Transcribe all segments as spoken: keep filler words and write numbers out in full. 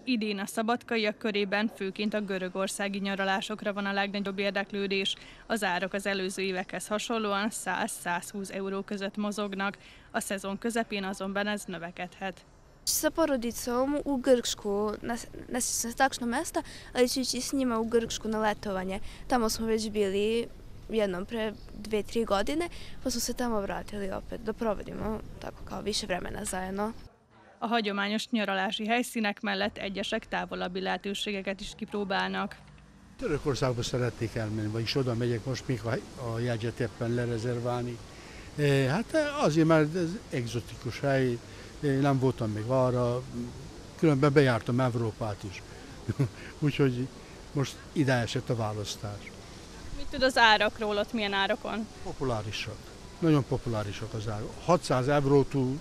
Idén a szabadkaiak körében főként a görögországi nyaralásokra van a legnagyobb érdeklődés. Az árak az előző évekhez hasonlóan száz-százhúsz euró között mozognak, a szezon közepén azonban ez növekedhet. Sa porodicom u Grčku, na, na takšno mesta, ali ću ići s njima u Grčku na letovanje. Tamo smo već bili jednom pre dve, tri godine, pa smo se tamo vratili opet da provedimo tako kao više vremena zajedno. A hagyományos nyaralási helyszínek mellett egyesek távolabbi lehetőségeket is kipróbálnak. Törökországba szeretnék elmenni, vagyis oda megyek most még a, a jegyet éppen lerezerválni. E, hát azért, mert ez egzotikus hely, nem voltam még arra, különben bejártam Európát is. Úgyhogy most ide esett a választás. Mit tud az árakról, ott milyen árakon? Populárisak. Nagyon populárisak az árak. hatszáz eurótól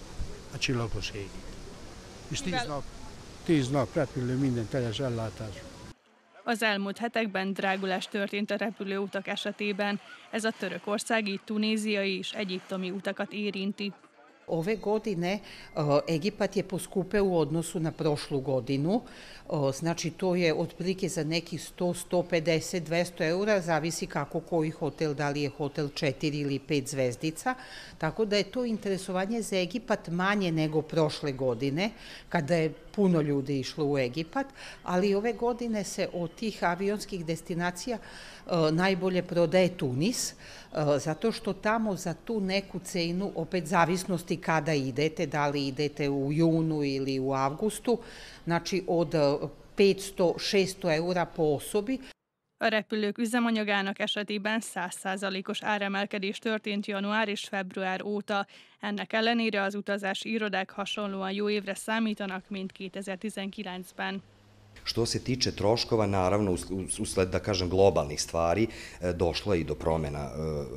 a csillagos ég. És tíz nap, tíz nap repülő, minden teljes ellátás. Az elmúlt hetekben drágulás történt a repülőutak esetében. Ez a törökországi, tunéziai és egyiptomi utakat érinti. Ove godine Egipat je poskupeo u odnosu na prošlu godinu, znači to je otprilike za nekih sto, sto pedeset, dvesta eura, zavisi kako koji hotel, da li je hotel četiri ili pet zvezdica, tako da je to interesovanje za Egipat manje nego prošle godine, kada je puno ljudi išlo u Egipat, ali ove godine se od tih avionskih destinacija najbolje prodaje Tunis, zato što tamo za tu neku cenu, opet zavisnosti kada idete, da li idete u junu ili u avgustu, znači od petsto šesto eura po osobi. A repülők üzemanyagának esetében száz százalékos áremelkedés történt január és február óta. Ennek ellenére az utazási irodák hasonlóan jó évre számítanak, mint kétezer-tizenkilencben. Što se tiče troškova, naravno, usled, da kažem, globalnih stvari, došlo je i do promjena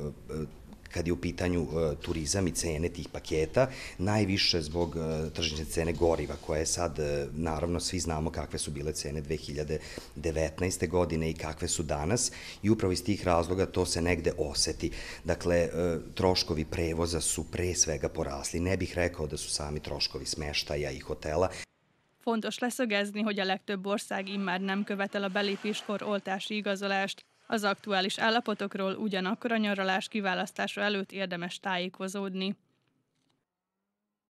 kad je u pitanju turizam i cene tih paketa, najviše zbog tržišne cene goriva, koja je sad, naravno, svi znamo kakve su bile cene dve hiljade devetnaeste. godine i kakve su danas i upravo iz tih razloga to se negde oseti. Dakle, troškovi prevoza su pre svega porasli. Ne bih rekao da su sami troškovi smeštaja i hotela. Fontos leszögezni, hogy a legtöbb ország immár nem követel a belépéskor oltási igazolást. Az aktuális állapotokról ugyanakkor a nyaralás kiválasztása előtt érdemes tájékozódni.